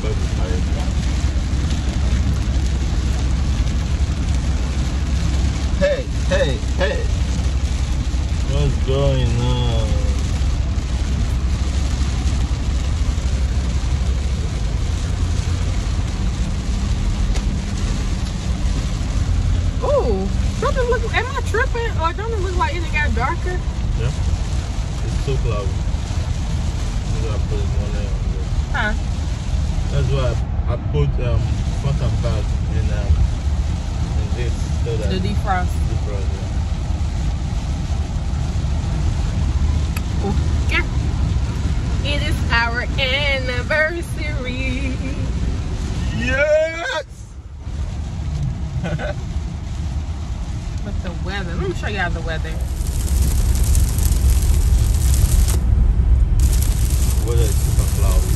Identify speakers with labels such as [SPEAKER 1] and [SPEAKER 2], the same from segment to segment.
[SPEAKER 1] Hey, hey, hey. What's going on?
[SPEAKER 2] Ooh, something look, am I tripping? Or don't it look like it got darker?
[SPEAKER 1] Yeah. It's too cloudy. I'm gonna put one there.
[SPEAKER 2] Huh?
[SPEAKER 1] That's why I put front and back in this so that
[SPEAKER 2] The defrost.
[SPEAKER 1] defrost, yeah.
[SPEAKER 2] Okay. It is our anniversary.
[SPEAKER 1] Yes!
[SPEAKER 2] With the weather. Let me show y'all the weather.
[SPEAKER 1] Weather is super cloudy.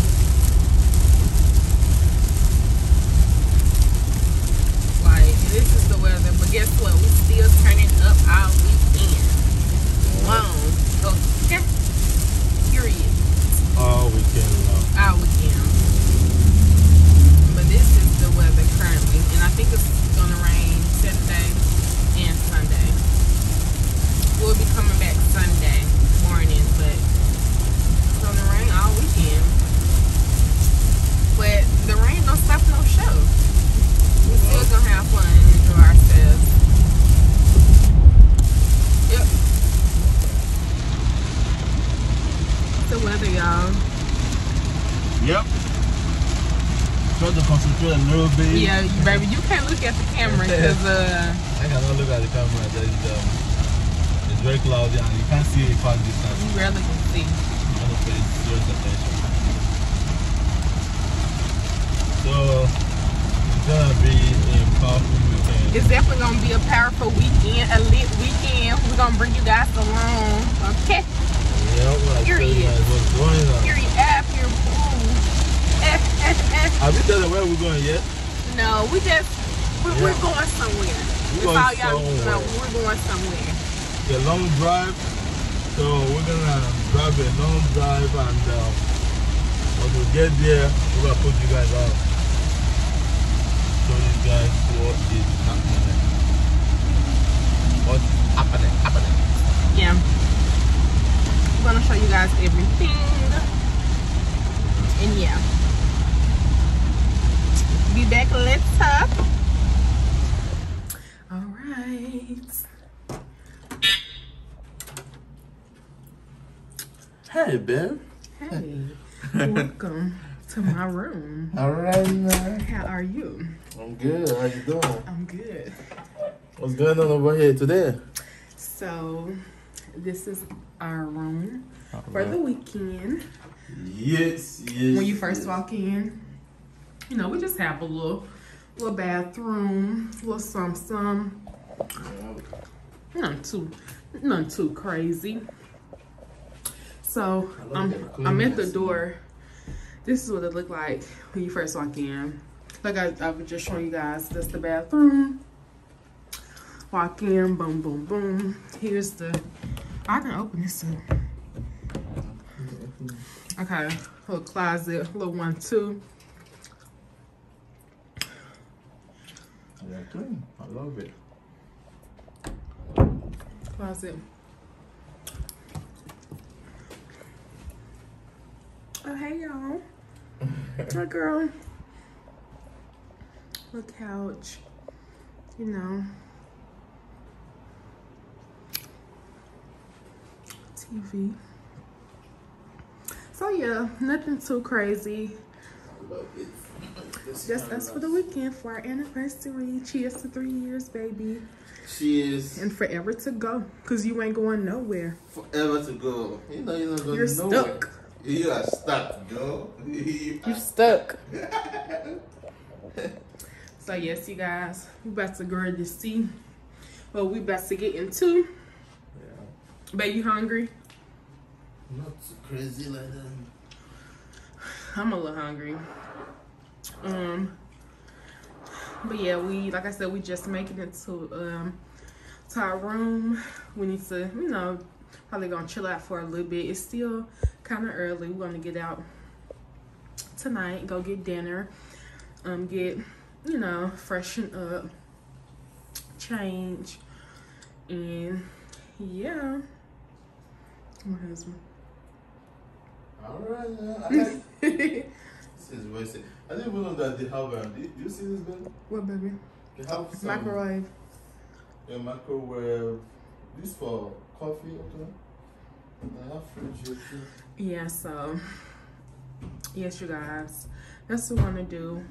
[SPEAKER 2] Like, this is the weather, but guess what? We still turning up our weekend. Long. Okay. Period.
[SPEAKER 1] All weekend long.
[SPEAKER 2] Our weekend. But this is the weather currently. And I think it's gonna rain Saturday and Sunday. We'll be coming back Sunday morning, but it's gonna rain all weekend. But the rain don't stop no show. We still gonna have fun and enjoy ourselves. Yep. The weather, y'all.
[SPEAKER 1] Yep. Try to concentrate a little bit.
[SPEAKER 2] Yeah, baby, you can't look at the camera because
[SPEAKER 1] I cannot look at the camera. It's very cloudy and you can't see it past distance.
[SPEAKER 2] you rarely can see.
[SPEAKER 1] You want to pay serious attention. So it's gonna be a powerful weekend.
[SPEAKER 2] It's definitely gonna be a powerful weekend, a lit weekend. We're gonna bring you guys along. Okay.
[SPEAKER 1] Yeah, I'm gonna tell you guys what's going on.
[SPEAKER 2] Period. F your boo. F F F.
[SPEAKER 1] Have you told them where we're going yet?
[SPEAKER 2] No, we're going somewhere.
[SPEAKER 1] We're
[SPEAKER 2] That's
[SPEAKER 1] going
[SPEAKER 2] all y'all need to know.
[SPEAKER 1] somewhere.
[SPEAKER 2] We're going somewhere.
[SPEAKER 1] It's a long drive, so we're gonna drive a long drive, and when we get there, we're gonna put you guys on. Show you guys what is happening. What's happening?
[SPEAKER 2] Yeah. I'm gonna show you guys everything. And yeah. Be back later. Alright.
[SPEAKER 1] Hey, babe.
[SPEAKER 2] Hey. Welcome to my room.
[SPEAKER 1] All right, man.
[SPEAKER 2] How are you?
[SPEAKER 1] I'm good. How you doing?
[SPEAKER 2] I'm good.
[SPEAKER 1] What's going on over here today?
[SPEAKER 2] So this is our room for the weekend.
[SPEAKER 1] Yes.
[SPEAKER 2] When you first walk in, you know, we just have a little bathroom, little some. Nothing too crazy. So I'm at the door. This is what it looked like when you first walk in. Like I was just showing you guys, that's the bathroom. Walk in, boom, boom, boom. Here's the, I can open this up. Okay, little closet, little 1-2.
[SPEAKER 1] Yeah, clean. I love it.
[SPEAKER 2] Closet. Oh, hey, y'all. Hi, girl. Little couch. You know. TV. So, yeah, nothing too crazy.
[SPEAKER 1] Love it.
[SPEAKER 2] Just us for the weekend for our anniversary. Cheers to 3 years, baby.
[SPEAKER 1] Cheers.
[SPEAKER 2] And forever to go. Because you ain't going nowhere.
[SPEAKER 1] Forever to go. You know you're not going
[SPEAKER 2] You're
[SPEAKER 1] nowhere.
[SPEAKER 2] stuck.
[SPEAKER 1] You are stuck, girl.
[SPEAKER 2] You're stuck. So yes, you guys, we about to go to see what we about to get into.
[SPEAKER 1] Yeah.
[SPEAKER 2] Babe, you hungry?
[SPEAKER 1] Not too crazy like that.
[SPEAKER 2] I'm a little hungry. But yeah, like I said, we just making it to our room. We need to, you know, probably gonna chill out for a little bit. It's still kind of early. We're gonna get out tonight, go get dinner, get, you know, freshen up, change, and yeah. My husband.
[SPEAKER 1] Alright, yeah. This is wasted. I didn't even know that they have do you see this, baby?
[SPEAKER 2] What, baby?
[SPEAKER 1] They have some
[SPEAKER 2] Microwave.
[SPEAKER 1] a microwave. This for coffee, okay? They have fridge here too.
[SPEAKER 2] Yeah, so yes, you guys, that's what I want to do.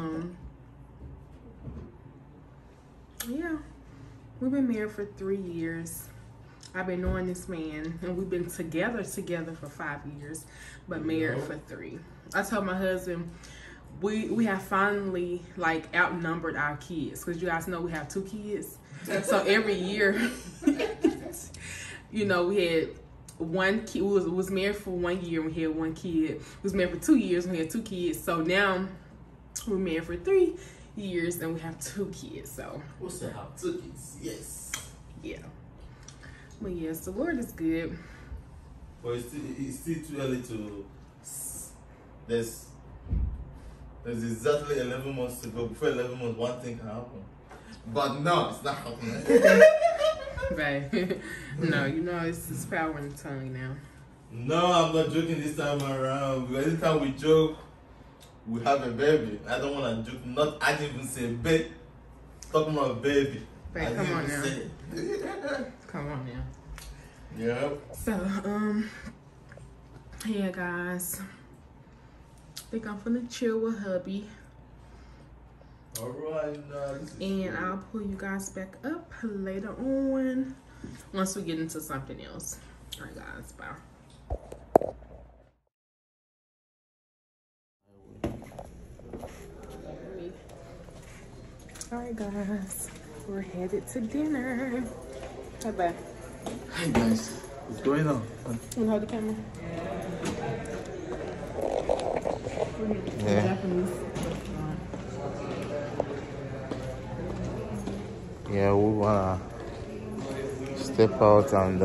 [SPEAKER 2] Yeah, we've been married for 3 years. I've been knowing this man, and we've been together for 5 years, but married for 3. I told my husband we have finally like outnumbered our kids, because you guys know we have 2 kids. So every year, you know, we had one kid. We was married for 1 year and we had 1 kid. We was married for 2 years and we had 2 kids. So now we're married for 3 years and we have 2 kids. So
[SPEAKER 1] we'll still have 2 kids. Yes.
[SPEAKER 2] Yeah. But yes, the Lord is good.
[SPEAKER 1] But it's still too early to. There's exactly 11 months to go. Before 11 months, one thing can happen. But no, it's not happening.
[SPEAKER 2] Babe, no, you know it's power in the tongue now.
[SPEAKER 1] No, I'm not joking this time around. Because every time we joke, we have a baby. I don't want to joke. I didn't even say babe. Talking about a baby.
[SPEAKER 2] Babe, come on now. Come on now.
[SPEAKER 1] Yeah.
[SPEAKER 2] So, yeah, guys. I think I'm finna chill with hubby.
[SPEAKER 1] Alright,
[SPEAKER 2] and I'll pull you guys back up later on once we get into something else. Alright, guys, bye. Alright, guys, we're headed to dinner. Bye bye.
[SPEAKER 1] Hey guys, what's going on?
[SPEAKER 2] You hold the camera.
[SPEAKER 1] Yeah.
[SPEAKER 2] Japanese.
[SPEAKER 1] Yeah, we wanna step out and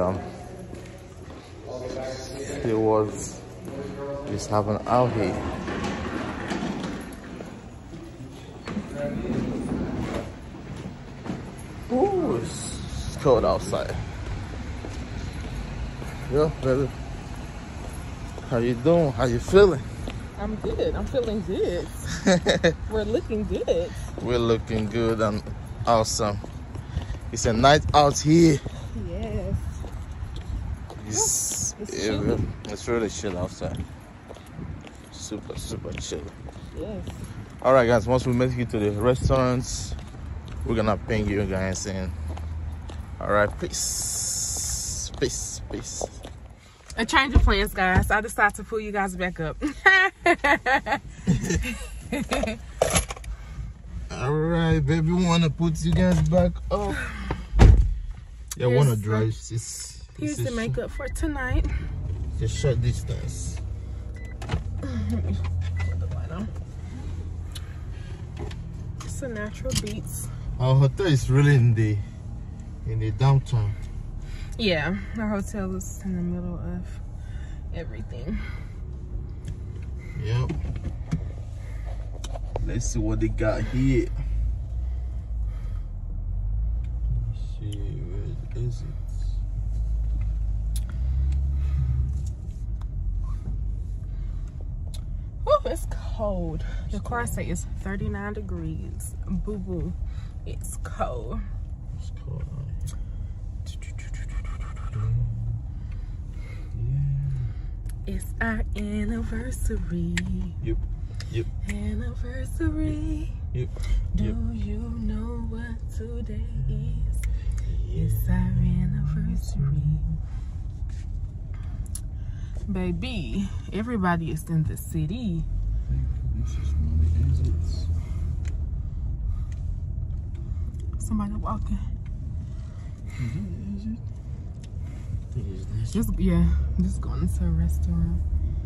[SPEAKER 1] see what is happening out here. Ooh, it's cold outside. Yeah, baby. How you doing? How you feeling?
[SPEAKER 2] I'm good. I'm feeling good. We're looking good.
[SPEAKER 1] We're looking good and awesome. It's a night out here.
[SPEAKER 2] Yes.
[SPEAKER 1] It's really chill outside. Super, super chill.
[SPEAKER 2] Yes.
[SPEAKER 1] Alright guys, once we make it to the restaurants, we're gonna ping you guys in. Alright, peace. Peace, peace.
[SPEAKER 2] A change of plans, guys. I decided to pull you guys back up.
[SPEAKER 1] Alright, baby, we wanna put you guys back up. Yeah, I wanna drive.
[SPEAKER 2] Here's the makeup for tonight.
[SPEAKER 1] It's a short distance.
[SPEAKER 2] Let me put the light on. It's a Natural Beats.
[SPEAKER 1] Our hotel is really in the downtown.
[SPEAKER 2] Yeah, our hotel is in the middle of everything.
[SPEAKER 1] Yep. Let's see what they got here. Let's see, where is it?
[SPEAKER 2] Whew, it's cold. The car say it's 39 degrees. Boo boo, it's cold.
[SPEAKER 1] It's cold.
[SPEAKER 2] It's our anniversary.
[SPEAKER 1] Yep. Yep.
[SPEAKER 2] Anniversary.
[SPEAKER 1] Yep.
[SPEAKER 2] Do you know what today is? It's our anniversary. Baby, everybody is in the city.
[SPEAKER 1] This is one of the exits.
[SPEAKER 2] Somebody walking.
[SPEAKER 1] Is it? I think it's this.
[SPEAKER 2] Just going into a restaurant.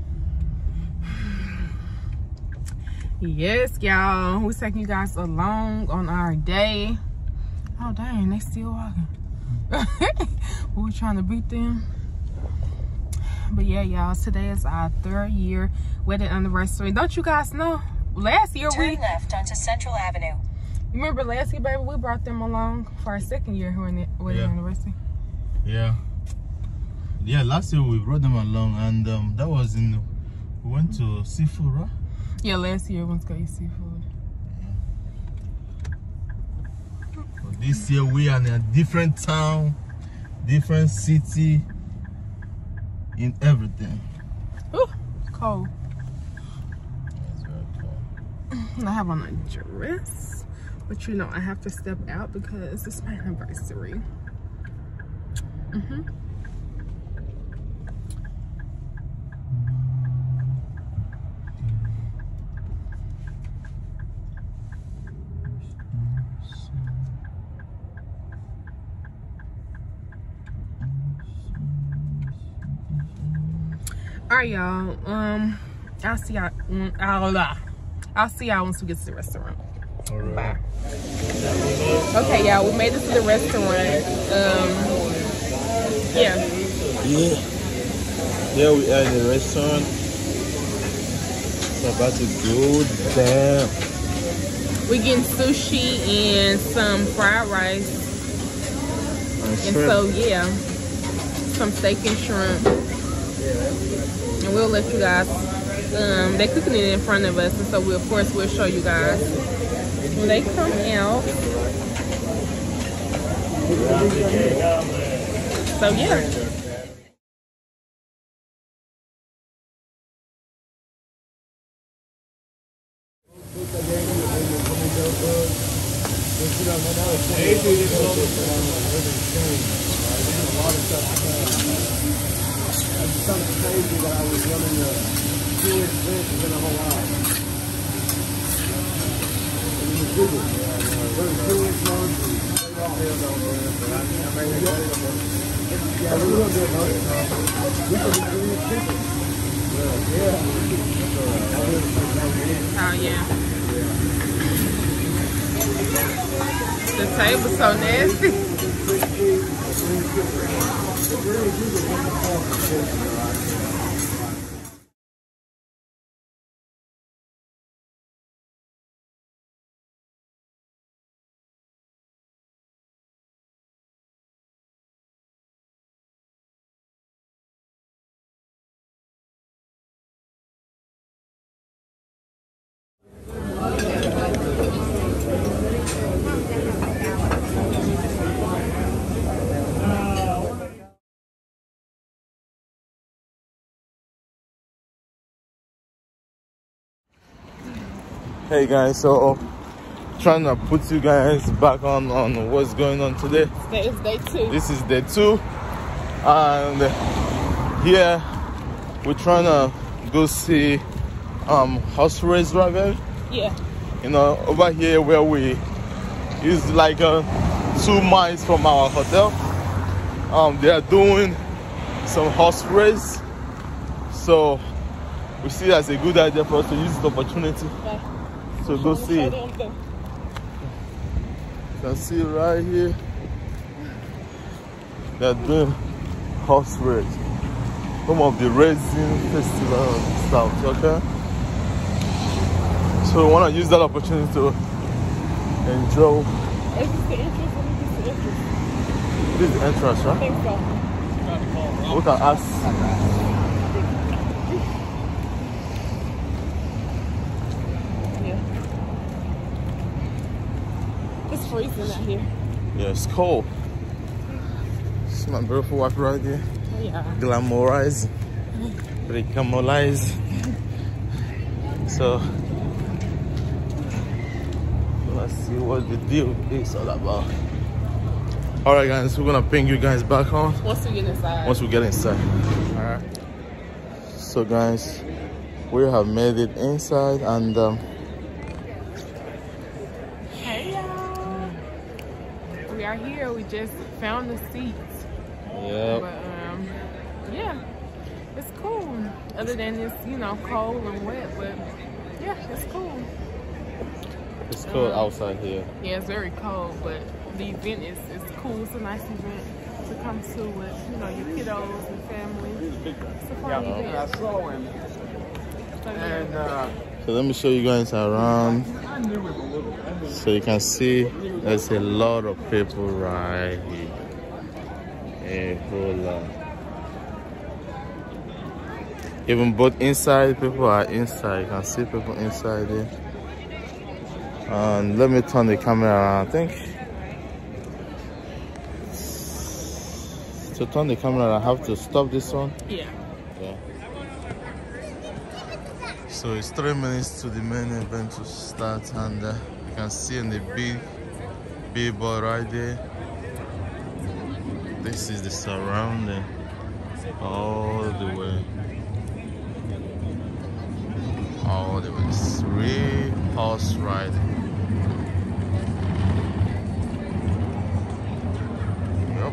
[SPEAKER 2] Yes, y'all. We're taking you guys along on our day. Oh, dang, they still walking. We're trying to beat them. But yeah, y'all, today is our 3rd year wedding anniversary. Don't you guys know? Last year
[SPEAKER 3] Turn left onto Central Avenue.
[SPEAKER 2] You remember last year, baby, we brought them along for our 2nd year wedding anniversary.
[SPEAKER 1] Yeah. Yeah, last year we brought them along, and that was we went to seafood, right?
[SPEAKER 2] Yeah, last year we went to go eat seafood.
[SPEAKER 1] But this year we are in a different town, different city, in everything.
[SPEAKER 2] Ooh, cold.
[SPEAKER 1] It's very cold.
[SPEAKER 2] I have on a dress, but you know I have to step out because it's my anniversary. All right, y'all. I'll see y'all. I'll see y'all once we get to the restaurant.
[SPEAKER 1] All right.
[SPEAKER 2] Bye. Okay, y'all. We made it to the restaurant. Yeah.
[SPEAKER 1] Here we are in the restaurant. It's about to go down.
[SPEAKER 2] We're getting sushi and some fried rice. And so yeah, some steak and shrimp. And we'll let you guys, they're cooking it in front of us, and so of course we'll show you guys when they come out. So yeah.
[SPEAKER 4] It's something crazy that I was running the 2-inch fence in a whole lot. It was Google. Running 2-inch loads. Yeah, we will do it, man. We can be really cheaper. Yeah.
[SPEAKER 2] Oh yeah. The table's so nasty.
[SPEAKER 1] Hey guys, so trying to put you guys back on what's going on today.
[SPEAKER 2] Today is day 2.
[SPEAKER 1] This is day 2, and here we're trying to go see horse race driving.
[SPEAKER 2] Yeah.
[SPEAKER 1] You know, over here where we is like 2 miles from our hotel. They are doing some horse race, so we see it as a good idea for us to use this opportunity.
[SPEAKER 2] Okay.
[SPEAKER 1] So go see. You can see right here, they're doing horse race. Some of the racing festival and stuff, okay? So we want to use that opportunity to enjoy.
[SPEAKER 2] Is this the entrance or is this the entrance?
[SPEAKER 1] This is the entrance, right?
[SPEAKER 2] I think so.
[SPEAKER 1] We can ask.
[SPEAKER 2] It's freezing out here.
[SPEAKER 1] Yeah, it's cold. It's my beautiful wife right there.
[SPEAKER 2] Yeah.
[SPEAKER 1] Glamorize. Recamolize. So let's see what the deal is all about. Alright guys, we're gonna ping you guys back on
[SPEAKER 2] Once we get inside.
[SPEAKER 1] once we get inside. Alright. So guys, we have made it inside, and
[SPEAKER 2] Hey y'all. We are here. We just found the seats.
[SPEAKER 1] yeah,
[SPEAKER 2] But yeah, it's cool. Other than it's, you know, cold and wet, but yeah, it's cool.
[SPEAKER 1] it's cold outside here.
[SPEAKER 2] Yeah, it's very cold, but the event is cool. It's a nice event. to come to with, you know, your kiddos and family. It's a fun event. So, yeah.
[SPEAKER 1] So let me show you guys around. So you can see there's a lot of people right here. A whole lot. Even both inside, people are inside. You can see people inside there. And let me turn the camera around. I think to turn the camera, I have to stop this one.
[SPEAKER 2] Yeah.
[SPEAKER 1] So it's 3 minutes to the main event to start, and you can see in the billboard right there. This is the surrounding all the way. All the way. It's 3-horse riding. Yep.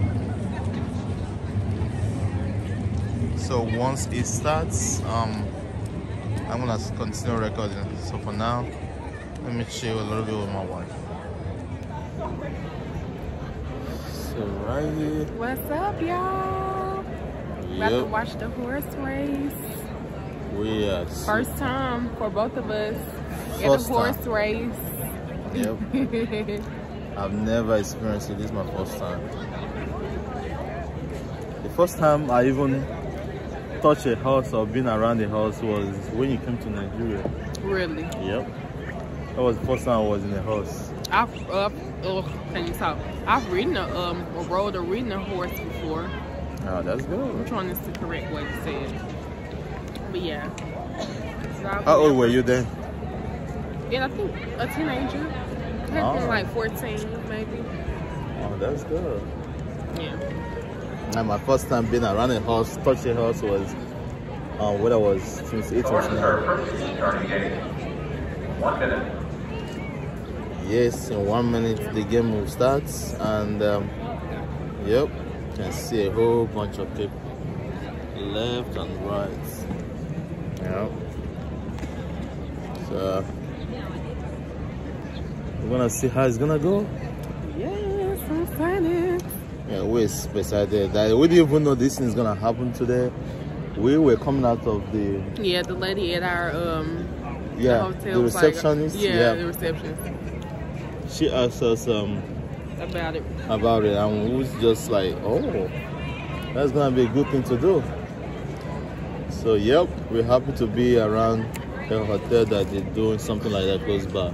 [SPEAKER 1] So once it starts, I'm gonna continue recording. So for now, let me chill a little bit with my wife. So right here.
[SPEAKER 2] What's up, y'all? About to watch the horse race.
[SPEAKER 1] We are
[SPEAKER 2] First time for both of us at a horse race.
[SPEAKER 1] Yep. I've never experienced it. This is my first time. The first time I even touched a horse or been around a horse was when you came to Nigeria.
[SPEAKER 2] Really?
[SPEAKER 1] Yep. That was the first time I was in a horse.
[SPEAKER 2] I've ridden rode or ridden a horse before.
[SPEAKER 1] Oh, that's good.
[SPEAKER 2] I'm trying this the correct way to say it. But yeah. So
[SPEAKER 1] how old were you then?
[SPEAKER 2] Yeah, I think a teenager. I had been like 14 maybe.
[SPEAKER 1] Oh, that's good.
[SPEAKER 2] Yeah.
[SPEAKER 1] And my first time being around a horse, touch a horse was when I was since 8 or 9.
[SPEAKER 5] 1 minute.
[SPEAKER 1] Yes, in 1 minute the game will start, and yep, you can see a whole bunch of people left and right. Yep. So we're gonna see how it's gonna go.
[SPEAKER 2] Yes, I'm excited.
[SPEAKER 1] Yeah, we're excited. We didn't even know this thing is gonna happen today. We were coming out of the
[SPEAKER 2] the lady at our
[SPEAKER 1] the
[SPEAKER 2] hotel,
[SPEAKER 1] the receptionist.
[SPEAKER 2] like, the receptionist.
[SPEAKER 1] She asked us
[SPEAKER 2] about it,
[SPEAKER 1] and we was just like, oh, that's gonna be a good thing to do. So yep, we're happy to be around a hotel that is doing something like that close by.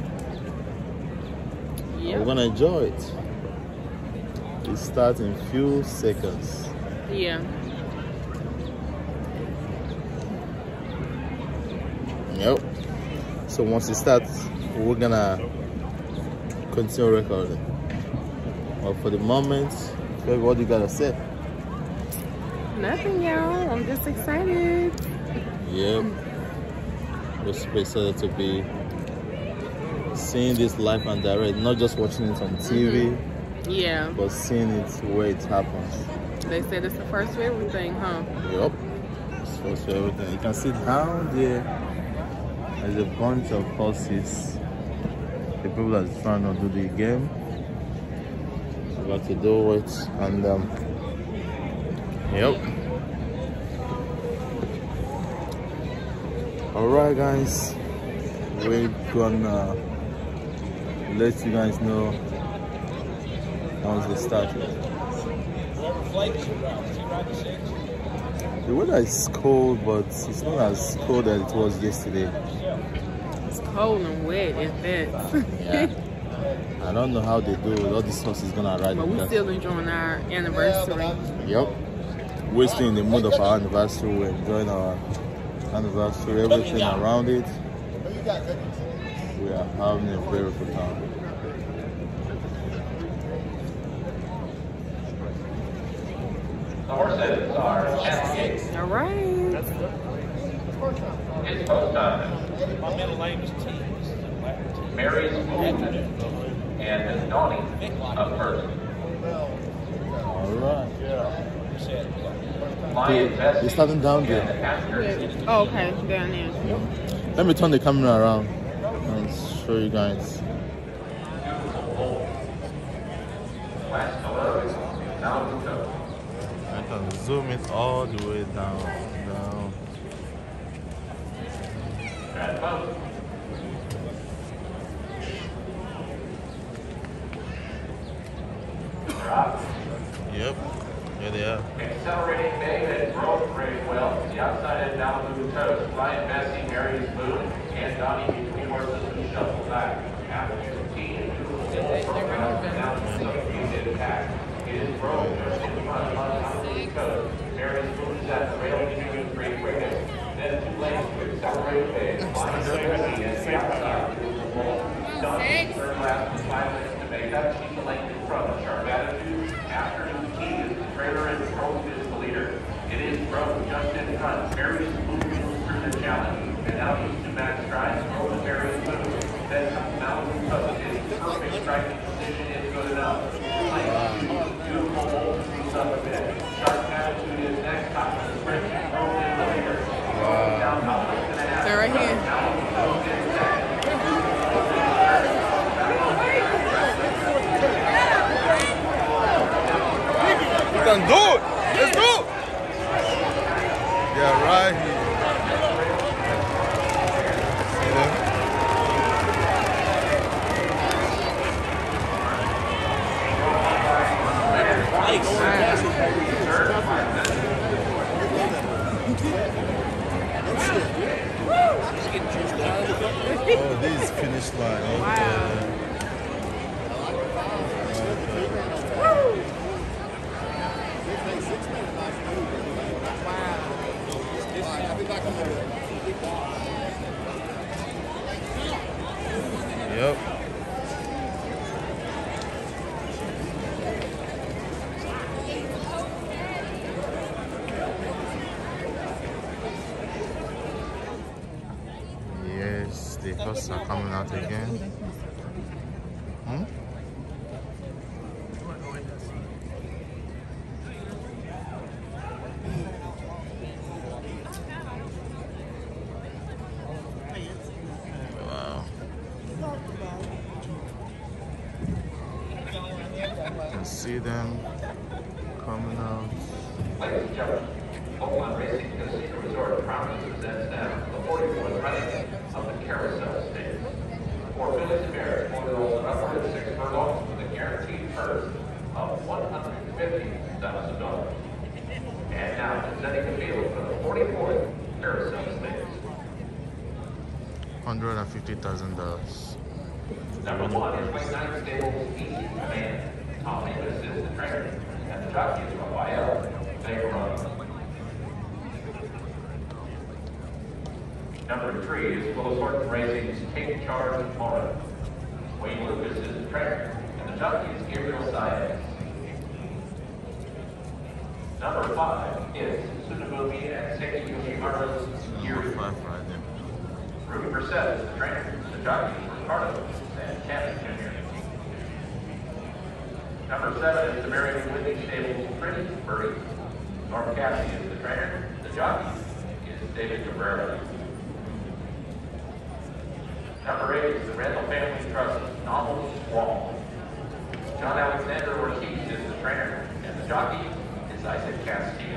[SPEAKER 2] Yeah,
[SPEAKER 1] we're gonna enjoy it. It starts in a few seconds.
[SPEAKER 2] Yeah.
[SPEAKER 1] Yep. So once it starts, we're gonna continue recording. But for the moment, what do you gotta say?
[SPEAKER 2] Nothing, y'all. I'm just excited.
[SPEAKER 1] Yep. We're super excited to be seeing this live and direct, not just watching it on TV.
[SPEAKER 2] Yeah.
[SPEAKER 1] But seeing it where it happens.
[SPEAKER 2] They said it's the first for everything, huh?
[SPEAKER 1] Yep. It's first for everything. You can see down there, there's a bunch of horses. The people that are trying to do the game. About to do it, and yep. Alright guys, we're gonna let you guys know once we start. The weather is cold, but it's not as cold as it was yesterday.
[SPEAKER 2] It's cold and wet at that.
[SPEAKER 1] Yeah. I don't know how they do it. All these horses gonna ride.
[SPEAKER 2] But we're still enjoying our anniversary.
[SPEAKER 1] Yep. We're still in the mood of our anniversary. We're enjoying our anniversary, everything around it. We are having a very good time.
[SPEAKER 5] The horses are Channel 8.
[SPEAKER 2] All right.
[SPEAKER 5] It's post time.
[SPEAKER 6] My middle name is T.
[SPEAKER 5] Mary's Home and Donnie up first.
[SPEAKER 1] Alright.
[SPEAKER 5] You're
[SPEAKER 1] starting down there.
[SPEAKER 2] Oh, okay. Down there.
[SPEAKER 1] Let me turn the camera around and show you guys.
[SPEAKER 5] Last hello, now to go.
[SPEAKER 1] can zoom it all the way down. Yep, here they are.
[SPEAKER 5] Accelerating Bay had growth very well. The outside had Malibu Toast, Ryan Bessie, Mary's Moon, and Donnie between horses who shuffled back. After 15 now substituted pack. It is growth just in front on Malibu Toast. Mary's Moon is at the rail between three quickest. Then 2 lanes to Accelerate Bay. Ryan Bessie at the outside. Donnie third last with 5 minutes to make up. She's a lane in front of Sharp Attitude. After the trailer and Grove is the leader. It is Grove just in front. Mary's moving through the challenge. And now he's to Max strides. Grove and Mary's move. Then comes Malibu Toast. His perfect striking position is good enough. Beautiful hold moves up a bit. Sharp Attitude is next. Top of the sprint. Grove is the leader. Down top of the half.
[SPEAKER 2] They're right here.
[SPEAKER 5] Malibu Toast is second.
[SPEAKER 1] You can do it! Let's go! Yeah, right here. See them? Oh, this is finish line. Okay.
[SPEAKER 2] Wow.
[SPEAKER 1] Yep. Yes, the horses are coming out again. Hmm? Wow. You can see them coming out.
[SPEAKER 5] Ladies and gentlemen, Oakland Racing Casino Resort proudly presents now the 44th running of the Carousel Stakes. For Phillies and Bears, 4-year-olds upward of 6 furlongs with a guaranteed purse of $150,000. And now presenting the field for the 44th Carousel Stakes.
[SPEAKER 1] $150,000.
[SPEAKER 5] Number 1 is Wayne Knight Stable's Easy Command. Tom Davis is the trainer, and the jockey is Raphael. They run. Number 3 is Willis Horton Racing's Take Charge Tomorrow. Wayne Lucas is the trainer, and the jockey is Gabriel Saez. Number 5 is Tsunami and Seki Yoshihara's Yuri.
[SPEAKER 1] 5 right there.
[SPEAKER 5] Ruby Brissett is the trainer, the jockey is Ricardo and Cannon Jr. Number 7 is the Mary Whitney Stable's Pretty Birdie. Norm Cassie is the trainer, the jockey is David Cabrera. Number 8 is the Randall Family Trust's Novel Squall. John Alexander Ortiz is the trainer, and the jockey is Isaac Castillo.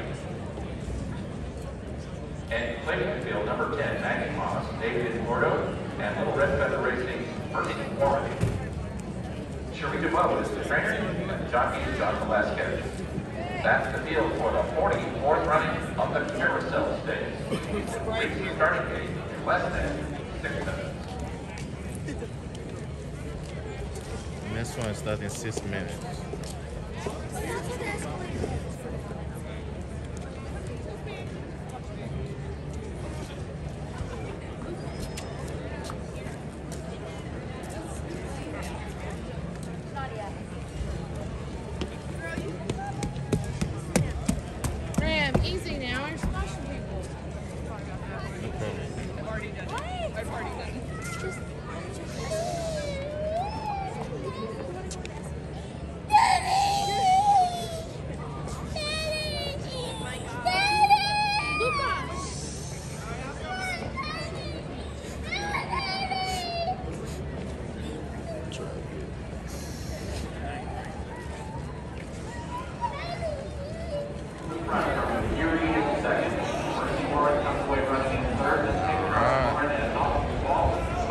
[SPEAKER 5] And claiming the field, number 10, Maggie Moss, David Gordo, and Little Red Feather Racing's Percy Warren. Sharita Bubba is the trainer, and the jockey is John Velasquez. That's the field for the 44th running of the Carousel Stakes. Racing starting gate less than 6 minutes.
[SPEAKER 1] Next one is starting 6 minutes.
[SPEAKER 2] Ram, easy now. You're squashing people.
[SPEAKER 1] No problem.
[SPEAKER 2] I've already done it. I've already done it.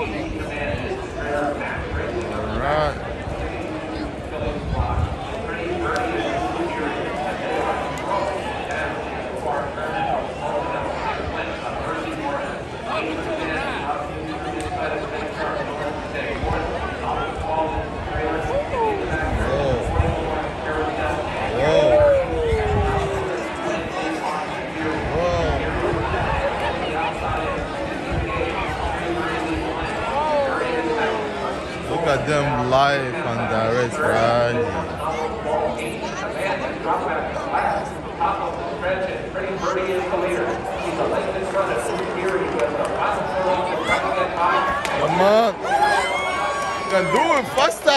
[SPEAKER 1] Alright. Look at them live and direct right here. Come on. You can do it faster.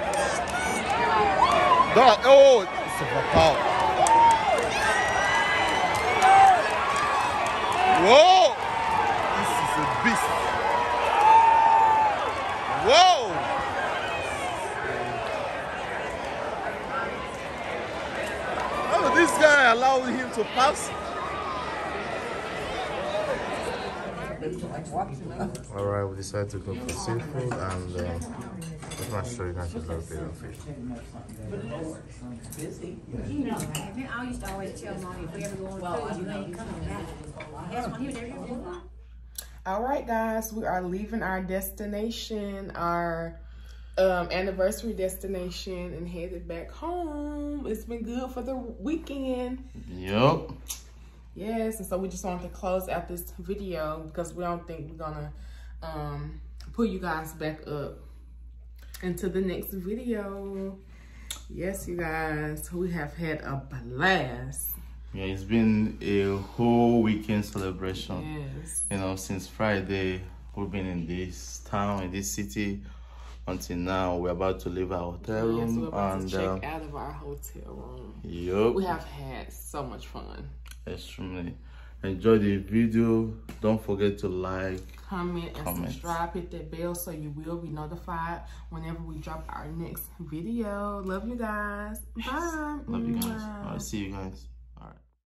[SPEAKER 1] Dog. Oh, it's a foul. Whoa. This is a beast. Whoa. Oh, this guy allowed him to pass. Alright, we decided to go for seafood and I'm going to show you guys a little bit of it.
[SPEAKER 6] You know, I used to always tell Mommy if we ever go on food, you ain't coming back. That's when he was there.
[SPEAKER 2] All right, guys, we are leaving our destination, our anniversary destination, and headed back home. It's been good for the weekend.
[SPEAKER 1] Yup.
[SPEAKER 2] Yes, and so we just wanted to close out this video because we don't think we're gonna put you guys back up into the next video. Yes, you guys, we have had a blast.
[SPEAKER 1] Yeah, it's been a whole weekend celebration.
[SPEAKER 2] Yes.
[SPEAKER 1] You know, since Friday, we've been in this town, in this city. Until now, we're about to leave our hotel room.
[SPEAKER 2] Yes, we're about to check out of our hotel room.
[SPEAKER 1] Yup.
[SPEAKER 2] We have had so much fun.
[SPEAKER 1] Extremely. Enjoy the video. Don't forget to like,
[SPEAKER 2] comment, and subscribe. Hit that bell so you will be notified whenever we drop our next video. Love you guys. Bye.
[SPEAKER 1] Love you guys. I'll see you guys.